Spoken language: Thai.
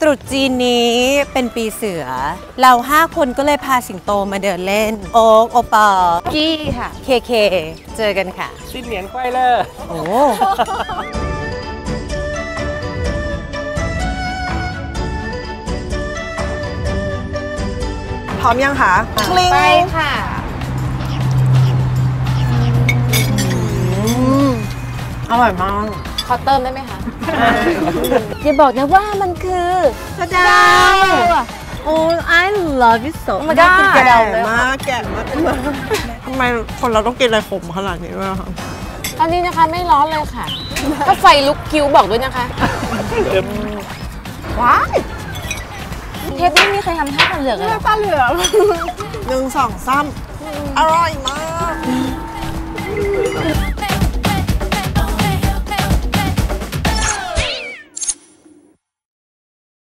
รุษจีนนี้เป็นปีเสือเรา5 คนก็เลยพาสิงโตมาเดินเล่นโอ๊กโอปอกี้ค่ะเคเจอกันค่ะสิ้นเหนียนควายเลยโอ้พร้อมยังคะไปค่ะอร่อยมากขอเติมได้ไหมคะอย่าบอกนะว่ามันคือสะเดาโอ้ I love it so มันก็แก่มากแก่มากทำไมคนเราต้องกินอะไรขมขนาดนี้ด้วยคะอันนี้นะคะไม่ร้อนเลยค่ะถ้าไฟลุกคิ้วบอกด้วยนะคะว้ายเทปนี้มีใครทำท่าตาเหลือกเลยตาเหลือก1 2 3อร่อยมาก